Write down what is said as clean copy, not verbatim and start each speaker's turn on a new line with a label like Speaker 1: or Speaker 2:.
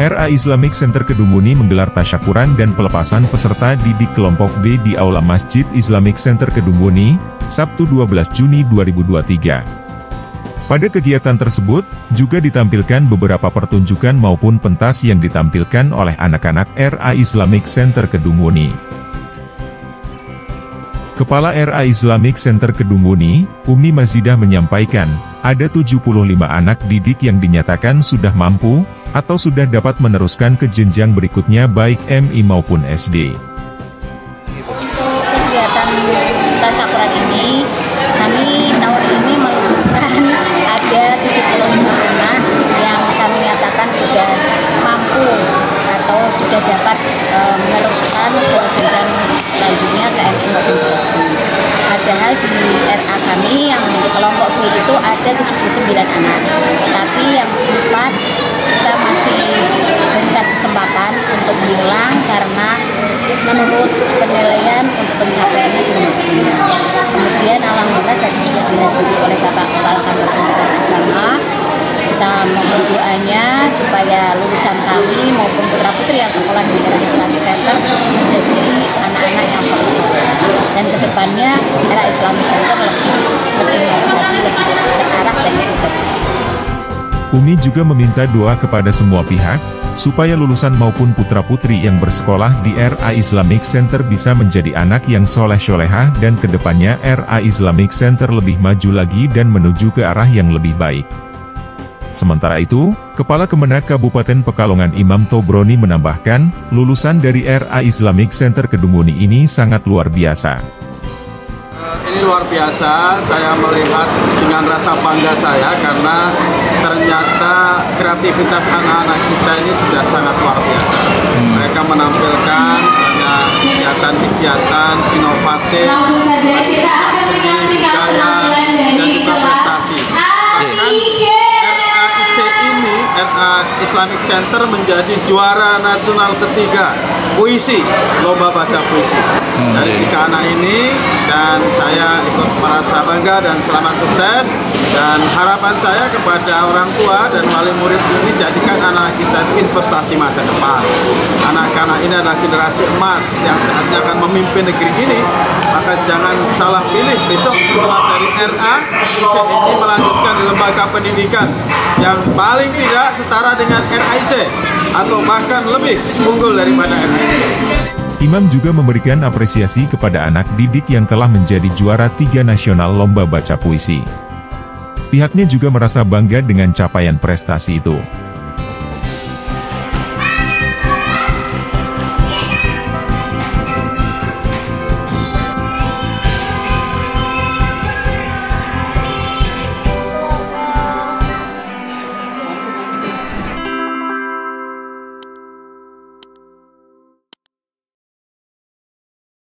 Speaker 1: RA Islamic Center Kedunguni menggelar tasyakuran dan pelepasan peserta didik kelompok B di Aula Masjid Islamic Center Kedunguni, Sabtu 12 Juni 2023. Pada kegiatan tersebut, juga ditampilkan beberapa pertunjukan maupun pentas yang ditampilkan oleh anak-anak RA Islamic Center Kedunguni. Kepala RA Islamic Center Kedunguni, Umi Mazidah menyampaikan, ada 75 anak didik yang dinyatakan sudah mampu, atau sudah dapat meneruskan ke jenjang berikutnya baik MI maupun SD.
Speaker 2: Untuk kegiatan tasyakuran ini, kami tahun ini meluluskan ada 75 anak yang kami nyatakan sudah mampu atau sudah dapat meneruskan ke jenjang selanjutnya ke MI maupun SD. Padahal di RA kami yang kelompok B itu ada 79 anak, tapi yang 4 kita masih berikan kesempatan untuk mengulang karena menurut penilaian untuk pencapaiannya belum maksimal. Kemudian alhamdulillah tadi juga dihadiri oleh Bapak Kepala Kantor Pendidikan Agama. Kita mohon doanya supaya lulusan kami maupun putra-putri yang sekolah di RA Islamic Center menjadi anak-anak yang soleh-soleh. Dan kedepannya RA Islamic Center lebih maju lagi, lebih terarah dan lebih baik.
Speaker 1: Umi juga meminta doa kepada semua pihak, supaya lulusan maupun putra-putri yang bersekolah di RA Islamic Center bisa menjadi anak yang soleh-solehah dan kedepannya RA Islamic Center lebih maju lagi dan menuju ke arah yang lebih baik. Sementara itu, Kepala Kemenak Kabupaten Pekalongan Imam Tobroni menambahkan, lulusan dari RA Islamic Center Kedunguni ini sangat luar biasa.
Speaker 3: Ini luar biasa, saya melihat dengan rasa bangga saya karena ternyata kreativitas anak-anak kita ini sudah sangat luar biasa. Mereka menampilkan banyak kegiatan-kegiatan inovatif, seni, budaya, dan juga prestasi. Bahkan RAIC ini, RA Islamic Center menjadi juara nasional ketiga puisi, lomba baca puisi. Dari 3 anak ini, dan saya ikut merasa bangga dan selamat sukses. Dan harapan saya kepada orang tua dan wali murid ini, jadikan anak kita itu investasi masa depan. Anak-anak ini adalah generasi emas yang saatnya akan memimpin negeri ini. Maka jangan salah pilih besok setelah dari RA IC ini melanjutkan di lembaga pendidikan yang paling tidak setara dengan RAIC atau bahkan lebih unggul daripada RAIC.
Speaker 1: Imam juga memberikan apresiasi kepada anak didik yang telah menjadi juara 3 nasional lomba baca puisi. Pihaknya juga merasa bangga dengan capaian prestasi itu.